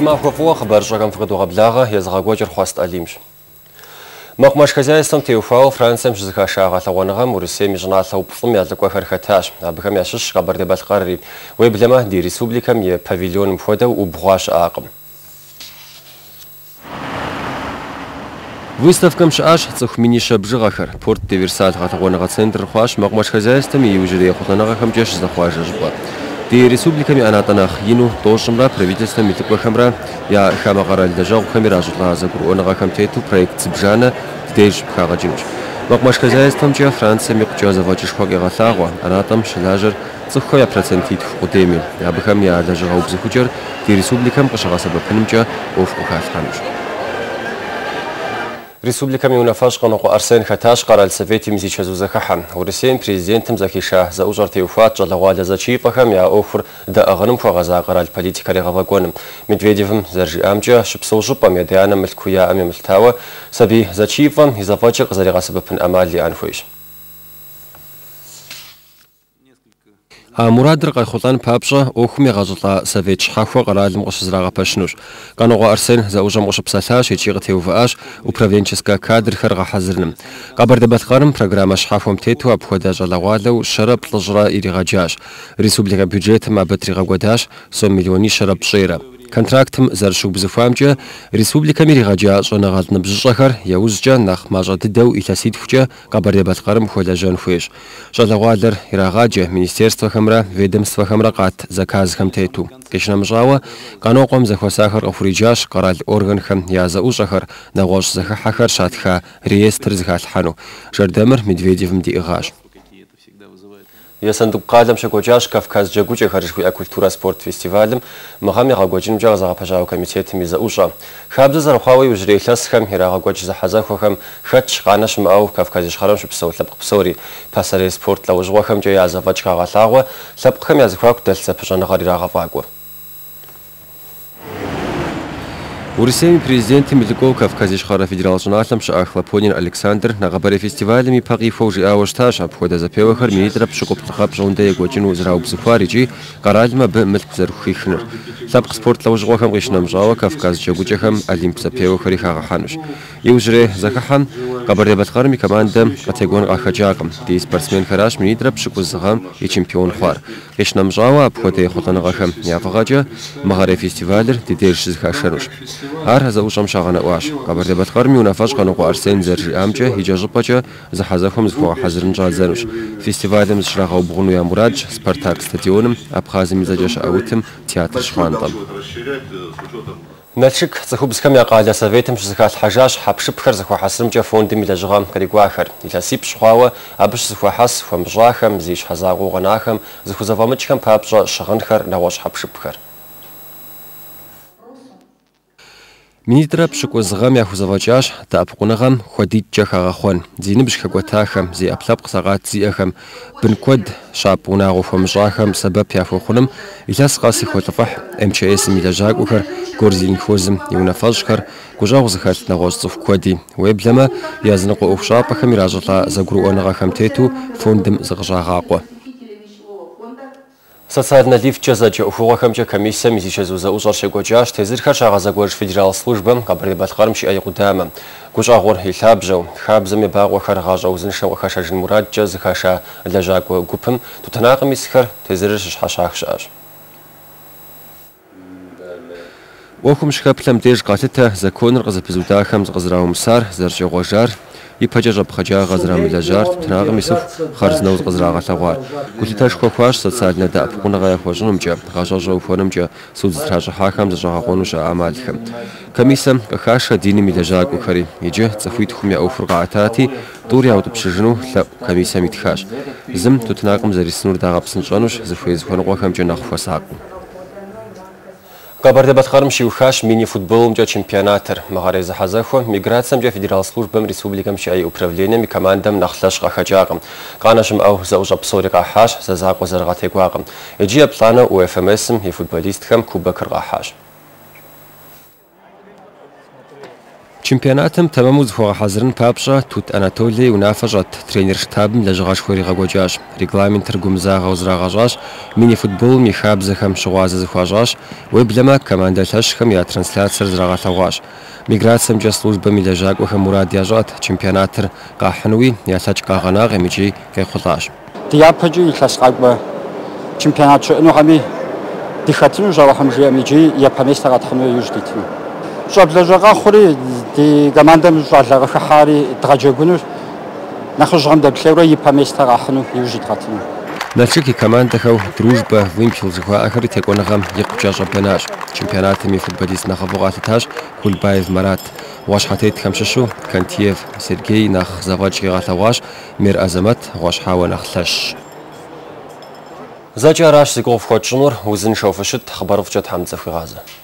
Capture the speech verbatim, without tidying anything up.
Димахов خبر شكم فقد وقبلها يزغاجر خواست عليمش. مقمش خزائن تيوفاو فرنسا مش زكا شاغا ثوانغام ورسي مجنا ثوب فلم يالك وخر ختاش بكم يشش خبر دبات قرري ويبلما دي ريسوبليكا مي بافيليون مفودا وبغاش اقم. Выставка МШАШ цохминиша бжигахар порт диверсат гатагонага центр хваш мaqmash хозяйствами южри хутанага хамжаш захважжба. Ди республиками анатанах йину тошмра правительство митиквахамра я хамагарал дажау хамиражла закуронага хамтету проект бжана дэж бхагажимж. Мaqmash хозяйствамча Франция миқча завачишхваге гатагва анатам шилажер цоххоя процентит худеми. Я бхам я дажау бзихучер ди республикам qashagасаба пнмча офхахалхамж. Республиками унафаш قنقو أرسن خطاش قرال سويتي مزيج زوزخحم ورسين президентم زكيشا زاوجر تيوفات جلوال زچيفهم يا اوفر دا اغنم فغزا قرال политика регавагоным Медведевым заржи амча шипсолжупа медиана мылкуя ами мылтава саби зачифам и завачек зарегасыбыпын амали анфуиш. А Мурадыр Кайхулан папша охми газула Совет Шхахва Qaralım Qosizraga пашнуш. Каного Арсен заужам Qошипсалаш ичиги теуваш управленческая кадрхэр гахазырным. Кабардебаткарым программа Шхахвам тету абхода жалавалау шарап лжра иригажаш. Республика бюджетом абатригагодаш сом миллиони шарап шера. Контрактым заршук бзыфамча республиками ригажа шонагалтны бжышахар яузча нах мажаты дау итаситхча Кабардебаткарым ходажан хуеш. Жалавалар ирагажа министерство хамра ведомство хамра кат заказ хамтету. Кешнамжава каноқом захвасахар офриджаш қарал орган хам яза ушахар нагош захахар шатха реестр захалхану. Жардамыр Медведевым диигаш. Я сандук кадам шагоджаш Кавказ джагуча харишхуя культура спорт фестивалем махами гагоджин джаза пажау комитетами за уша. Хабза зархавай ужрехлас хам хирагоч за хазахам хач канаш мау Кавказиш харам шпсол лаб псори пасаре спорт лавжва хам джая за вачка галава лаб хам язхак дальса пажана гарирага вагу. Урисеми президент Миликов Кавказиш хара федерал журналам Шахлапонин Александр на габаре фестивалями пагифов жи аушташ обхода запева хармитра пшукоптхап жонда егочину зрауб сухаричи каральма б мэлпзархихнер. Лаб спорт лавжвахам гишнам жава Кавказ жагучахам Олимп запева харихага хануш. Южре захахан габаре батхарми команда категон гахаджагам. Ди спортсмен хараш митра пшукузгам и чемпион хвар. Гишнам жава обхода хотанагахам яфагаджа магаре фестивалер дидершиз хашаруш. Ар заушам шагана ваш. Кабардебаткарми унафаш каноқу Арсен заржи амча хиджажупача за хазахум зфуа хазрын жалзануш. Фестивалем зшрагау бугну я Мурадж, Спартак стадионом, Абхазим зажаш аутым, театр шхвантам. Начик захубсхам я qaля советом шзахал хажаш хапшипхар захуа хасрымча фондым илажгам каригуахар. Иласип шхвава абш захуа хас хвамжахам зиш хазагу ганахам захузавамычхам папша шагынхар наваш хапшипхар. Министра пшукозгам яхузавачаш таапкунагам ходитча хагахон зинибш хагватахам зи аплап qsaqat ziахам бинкод шапунагу фамжахам сабаб яфухунам илас qaси холфах МЧС милажагухар горзин хозим юнафажхар гужагу захалт нагосцов коди веблама язнaqu офшапахам иражла загруонагахам тету фондым згжагaqu. Социальная лифча за уфуахамча комиссия мизича зуза ужарше годжаш тезирха шагаза гож федерал службам Кабардебаткармши айгудама гужагор хилабжау хабзами багу харгажа узынша вахашажин Мураджа захаша лажаку гупым тутанагам исхар тезирш хашахшаш. Охум шхаплам деж гатита законыр газапизудахам згазраумсар заржи гожар и паджа бхаджа газрам лажар тнагам исов харзнауз газрага тагвар гутиташ хохваш социальная да пунага хожнумча гажажо фонумча судзража хахам зажагонуша амалхам комиссия хаша дини милажа гухари иже цафуит хумя офургаатати дури аутопшижну комиссия митхаш зим тутнагам зариснур дагапсын жануш зафуез фонгохамча нахфасаку. Кабардебаткарым шиухаш мини-футболом джа чемпионатыр. Магаре захазаху миграциям джа федерал службам республикам шай управлением и командам нахлаш гахаджагам. Канашим ау заужа псори гахаш за заку заргатегуагам. Иджия плана у эф эм эсм и футболисткам кубакыр гахаш. чемпионатым тэмэму зыхуэгъэхьэзырын папщӏэ Тут Анатолий унафэ щӏэт тренер штабым лэжьыгъэшхуэ иригъэкӏуэкӏащ, регламентыр гумызагъэу зрагъэщӏащ, мини-футболым и хабзэхэм щыгъуазэ зыхуащӏащ, уеблэмэ командэ лъэщхэм я трансляциер зрагъэлъэгъуащ. Миграциемкӏэ службэм и лэжьакӏуэхэм мурад ящӏат чемпионатыр къахьынуи, ялъэкӏ къагъэнагъым икӏи къехъулӏащ. Дяпэкӏэ илъэс къакӏуэ чемпионат щыӏэнугъэми дихэтыну жэуэхьым жиӏэм икӏи япэ место къэтхъуну иужь дитыну. Щӏэблэжьэ хъури ди командэм щӏалэгъэхыхьари дгъэджэгуну нэхъыжьыгъэм дэплъейуэ ипэ место къахьыну иужь идгъэтыну. Налшык и командэхэу дружбэ, вымпел зыхуаӏэхэри текӏуэныгъэм икъукӏэ щӏэблэнащ. Чемпионатым и футболист нэхъыфӏу къалъытащ Кулбаев Марат. Уащхьэтетхэм щыщу Кантиев Сергей нэхъ зэфӏэкӏ къигъэлъэгъуащ, Мир Азамат гъуащхьауэ нэхъ лъэщщ. Зэкӏэ аращ зыгугъу фхуэтщӏынур, узыншэу фыщыт, хъыбарыфӏкӏэ Тхьэм дзэхуигъазэ.